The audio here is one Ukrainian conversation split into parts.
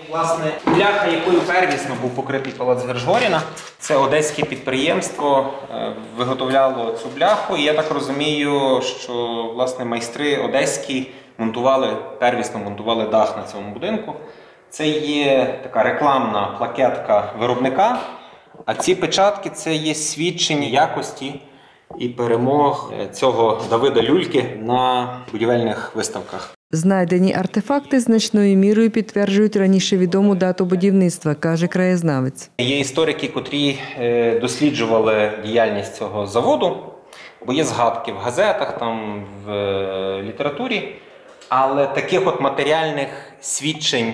Власне, бляха, якою первісно був покритий палац Гержгоріна, це одеське підприємство виготовляло цю бляху. І я так розумію, що власне майстри одеські первісно монтували дах на цьому будинку. Це є така рекламна плакетка виробника, а ці печатки – це є свідчення якості і перемог цього Давида Люльки на будівельних виставках. Знайдені артефакти значною мірою підтверджують раніше відому дату будівництва, каже краєзнавець. Є історики, котрі досліджували діяльність цього заводу, бо є згадки в газетах, там, в літературі, але таких от матеріальних свідчень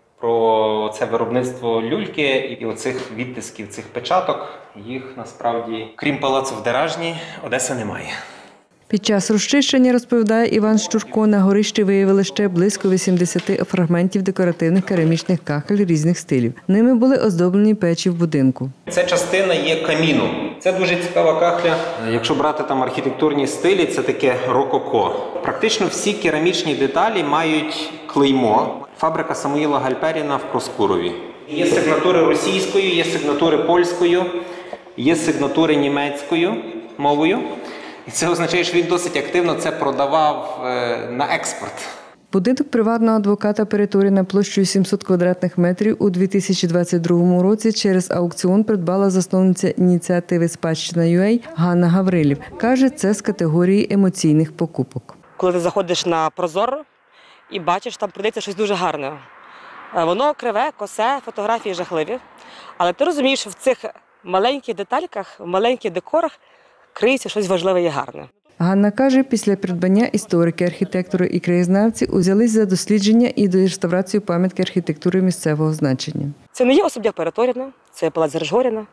про це виробництво люльки і оцих відтисків, цих печаток, їх насправді, крім палацу в Деражні, Одеса не має. Під час розчищення, розповідає Іван Щурко, на горищі виявили ще близько 80 фрагментів декоративних керамічних кахель різних стилів. Ними були оздоблені печі в будинку. Це частина є каміну. Це дуже цікава кахля. Якщо брати там архітектурні стилі, це таке рококо. Практично всі керамічні деталі мають клеймо. Фабрика Самуїла Гальперіна в Проскурові. Є сигнатури російською, є сигнатури польською, є сигнатури німецькою мовою. І це означає, що він досить активно це продавав на експорт. Будинок приватного адвоката Перетуріна площею 700 квадратних метрів у 2022 році через аукціон придбала засновниця ініціативи «Спадщина.UA» Ганна Гаврилів. Каже, це з категорії емоційних покупок. Коли ти заходиш на Прозоро і бачиш, там продається щось дуже гарне. Воно криве, косе, фотографії жахливі. Але ти розумієш, що в цих маленьких детальках, в маленьких декорах криється щось важливе і гарне. Ганна каже, після придбання історики, архітектори і краєзнавці узялись за дослідження і реставрацію пам'ятки архітектури місцевого значення. Це не є особняк Перетуріна, це палац Гержгоріна.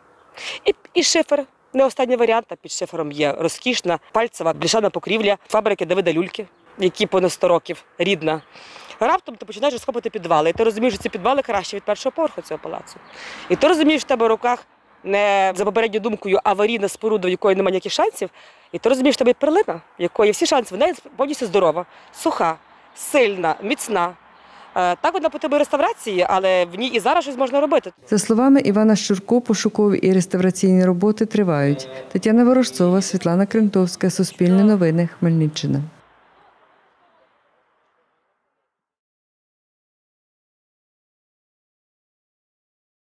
І шифер, не останній варіант, а під шифером є розкішна пальцева бляшана покрівля фабрики Давида Люльки, які понад 100 років, рідна. Раптом ти починаєш розкопувати підвали, і ти розумієш, що ці підвали краще від першого поверху цього палацу. І ти розумієш, що в тебе в руках не за попередньою думкою аварійна споруда, в якої немає ніяких шансів, і ти розумієш, що в тебе є перлина, в якої всі шанси, вона повністю здорова, суха, сильна, міцна. Так вона потребує реставрації, але в ній і зараз щось можна робити. За словами Івана Щурко, пошукові і реставраційні роботи тривають. Тетяна Ворожцова, Світлана Крентовська, Суспільне новини, Хмельниччина.